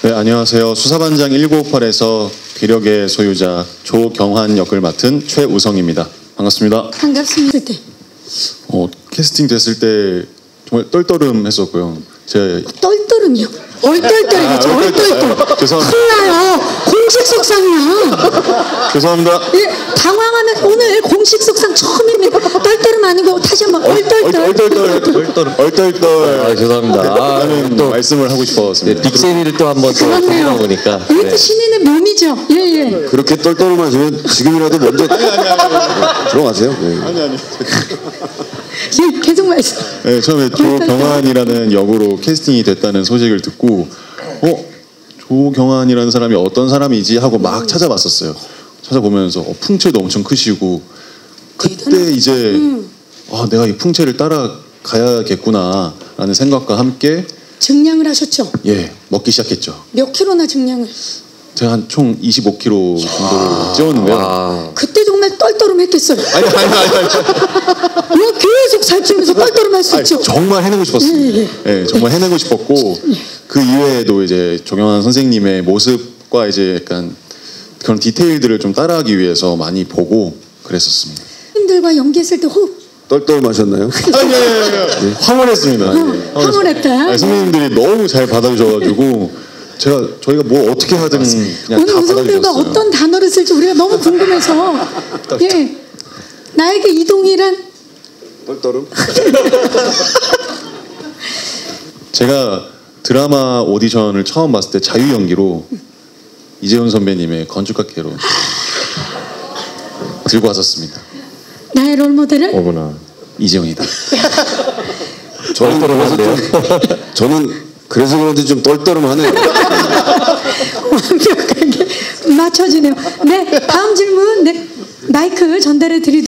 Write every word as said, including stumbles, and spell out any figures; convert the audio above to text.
네, 안녕하세요. 수사반장 천구백오십팔에서 귀력의 소유자 조경환 역을 맡은 최우성입니다. 반갑습니다. 반갑습니다. 때. 어, 캐스팅 됐을 때 정말 떨떠름했었고요. 제가 떨떠름이요? 얼떨떨이죠. 아, 얼떨떨. 아, 죄송합니다. 큰일 나요. 공식 속상이야. 죄송합니다. 예, 당황하면 오늘 공식 속상 처음입니다. 떨떠름 아니고 다시 한번 얼떨떨. 얼떨떨 얼떨떨 얼떨떨. 아, 죄송합니다. 아, 라는 또 말씀을 하고 싶었습니다. 네, 빅세미를 또 한번 또 그렇네요. 보다 보니까. 이것도 네. 신인의 묘미죠. 예, 예. 그렇게 떨떠름하시면 지금이라도 먼저 들어가세요. 네. 아니 아니. 예, 계속 말씀. 네, 처음에 조경환이라는 역으로 캐스팅이 됐다는 소식을 듣고 어? 조경환이라는 사람이 어떤 사람이지 하고 막 찾아봤었어요. 찾아보면서 어, 풍채도 엄청 크시고 그때 대단하다. 이제 음. 아, 내가 이 풍채를 따라가야겠구나 라는 생각과 함께 증량을 하셨죠? 예 먹기 시작했죠. 몇 킬로나 증량을? 제가 한 총 이십오 킬로그램 정도를 찌웠는데요. 아, 그때 정말 떨떠름했겠어요. 아니 아니 아니, 아니. 뭐 계속 살찌면서 떨떠름할 수 아니, 있죠. 정말 해내고 싶었습니다. 예, 예, 정말 해내고 싶었고 그 이외에도 이제 조경환 선생님의 모습과 이제 약간 그런 디테일들을 좀 따라하기 위해서 많이 보고 그랬었습니다. 님들과 연기했을 때 호흡 떨떠름하셨나요? 아니, 아니, 아니, 아니. 황홀했습니다. 예, 황홀했다. 아니, 선생님들이 너무 잘 받아주셔가지고 제가 저희가 뭐 어떻게 하든 그냥 오늘 다 우성 배우가 받아주셨어요. 어떤 단어를 쓸지 우리가 너무 궁금해서 예 나에게 이동이란 떨떠름? 제가 드라마 오디션을 처음 봤을 때 자유 연기로 이재훈 선배님의 건축학개론 들고 왔었습니다. 나의 롤모델은 어머나. 이재훈이다. 저는 그래서 좀, 저는 그래서 그런지 좀 떨떠름하네요. 완벽하게 맞춰지네요. 네 다음 질문 네 마이크 전달해 드리도록